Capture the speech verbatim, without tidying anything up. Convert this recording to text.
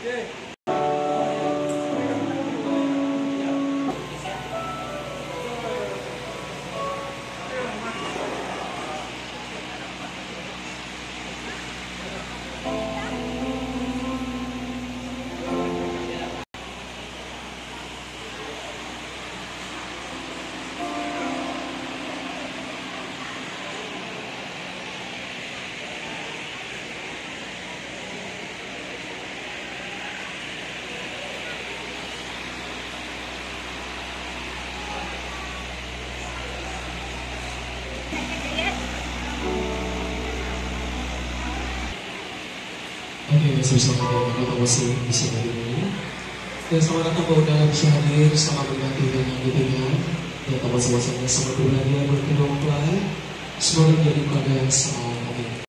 Oke, bersama dengan Bapak Wasir di sini hari ini. Dan selamat datang Bapak Undangan bisa hadir, selamat menikmati dengan dirinya. Dan tambah sama-sama selamat belajar berkedok mempelai. Semoga menjadi pada yang selamat.